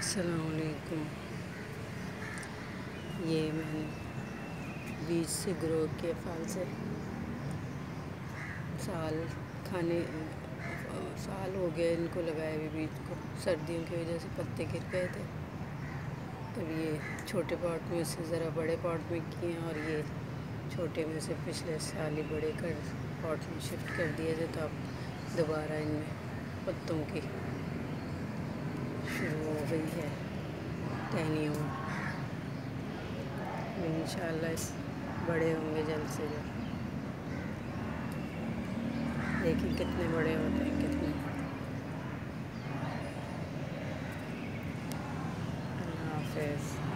अस्सलामुअलैकुम। ये मैंने बीज से ग्रो किए फल से साल हो गया इनको लगाए हुए बीज को। सर्दियों की वजह से पत्ते गिर गए थे, तब ये छोटे पॉट में से ज़रा बड़े पॉट में किए हैं, और ये छोटे में से पिछले साल ही बड़े कर पॉट में शिफ्ट कर दिए थे। तो अब दोबारा इनमें पत्तों की शुरू हो गई है टहनियों। इंशाल्लाह बड़े होंगे जल्द से जल्द। देखिए कितने बड़े होते हैं, कितने। अल्लाह हाफ़िज़।